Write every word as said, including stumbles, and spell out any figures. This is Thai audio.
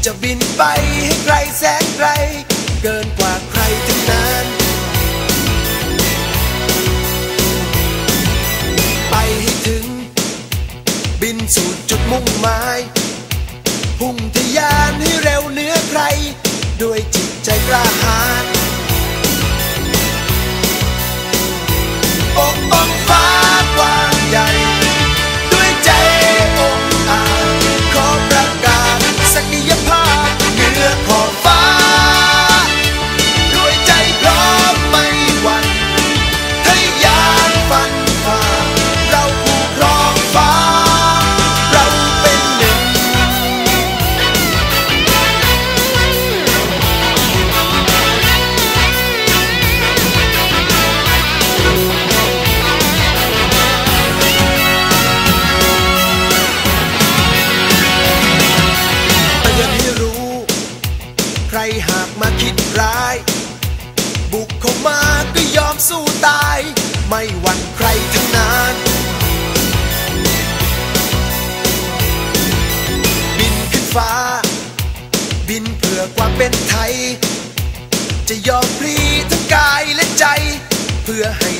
จะบินไปให้ไกลแสนไกลเกินกว่าใครทั้งนั้นไปให้ถึงบินสู่จุดมุ่งหมายพุ่งทะยานให้เร็วเหนือใครด้วยจิตใจกล้าหาญปกป้องฟ้ากว้างใหญ่ด้วยใจองอาจขอประกาศศักยภาพเหนือขอบฟ้าด้วยใจพร้อมไม่หวั่นทะยานฟันฝ่าเราผู้ครองฟ้าเราเป็นหนึ่งใครหากมาคิดร้ายบุกเข้ามาก็ยอมสู้ตายไม่หวั่นใครทั้งนั้นบินขึ้นฟ้าบินเพื่อความเป็นไทยจะยอมพลีทั้งกายและใจเพื่อให้